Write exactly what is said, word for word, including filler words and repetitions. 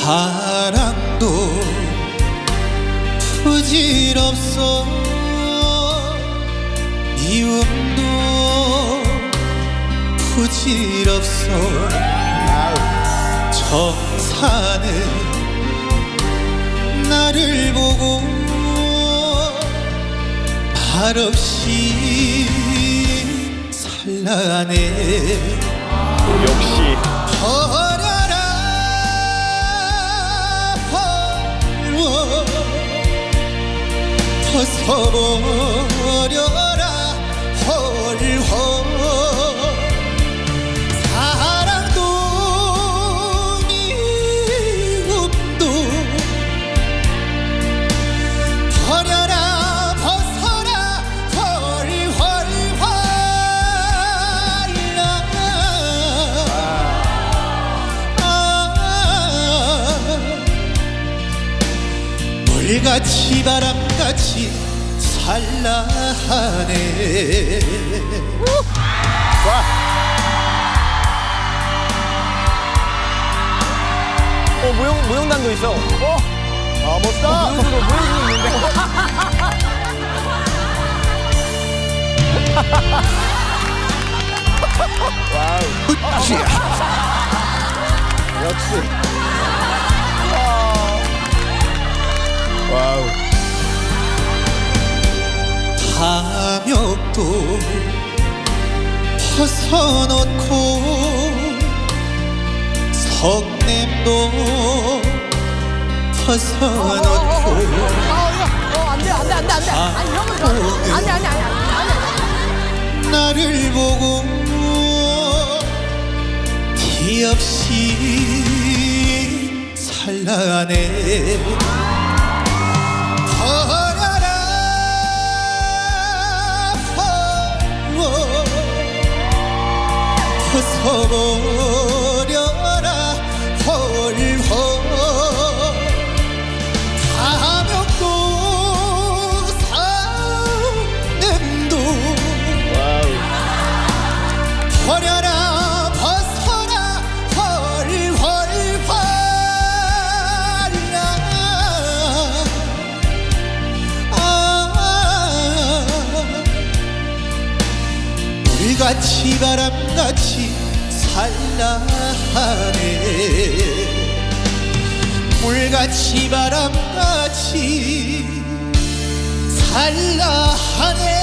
사랑도 부질없어 미움도 부질없어 정사는 나를 보고 말없이 살라네. 역시 버려라 버려 벗어버려라 헐헐 사랑도 미움도 버려라 벗어라 헐헐헐 물같이 바람같이 살라 하네. 어 모형 모형단도 있어. 어, 아 멋있다. 어, 모형도 모형도 있는데. 와우. 역시. 와우. 탐욕도 벗어놓고 석냄도 벗어놓고 안돼 안돼 안돼 안돼 아니 형은 안돼 안돼 안돼 나를 보고 티 없이 살라네. 벗어버려라 헐헐 탐욕도 사냄도 버려라 벗어라 헐헐 물같이 바람같이 살라 하네. 물같이 바람같이 살라 하네.